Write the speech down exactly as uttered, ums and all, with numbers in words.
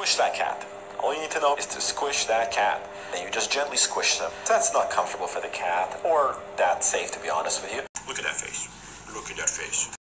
squish that cat. All you need to know is to squish that cat. And you just gently squish them. That's not comfortable for the cat, or that safe, to be honest with you.